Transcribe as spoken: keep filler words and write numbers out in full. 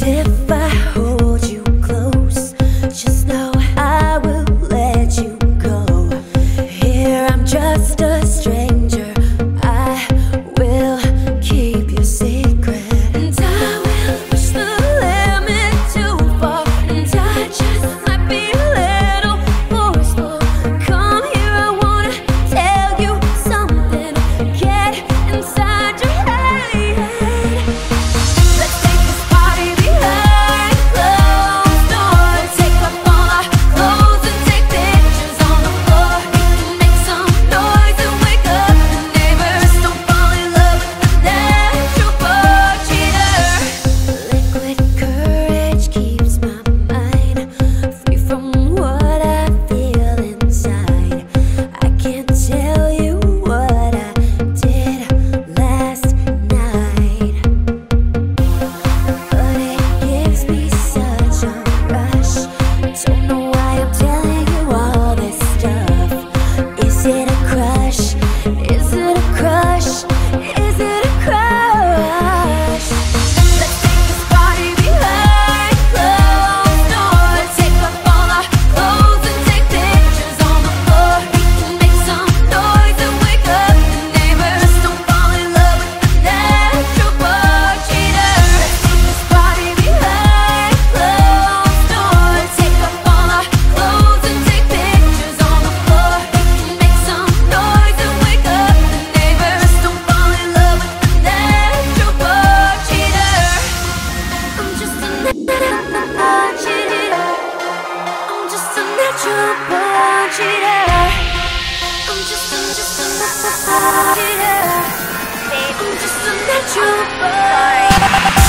if I hold you close, just know I will let you go. Here I'm just a stranger, I will keep your secret. And I will push the limit too far, and I just might be a little forceful. Come here, I wanna tell you something, get inside your head. Let's take this party behind closed doors. Take off all our clothes and take pictures on the floor. We can make some noise and wake up the neighbors. Don't fall in love with the natural born cheater. Liquid courage keeps my mind free from what I feel inside. I can't tell you what I did last night, but it gives me such a rush. Don't know why I'm telling you all this stuff. Is it a crush? Is it a crush? Is it a crush? Let's take this party behind closed doors. Take off all our clothes and take pictures on the floor. We can make some noise and wake up the neighbors. Don't fall in love with the natural born cheater. Let's take this party behind closed doors. Take off all our clothes and take pictures on the floor. We can make some noise and wake up the neighbors. Don't fall in love with the natural born cheater. I'm just a natural born cheater. I'm just a natural born cheater. I'm just a, just a natural born cheater. I'm just a natural born.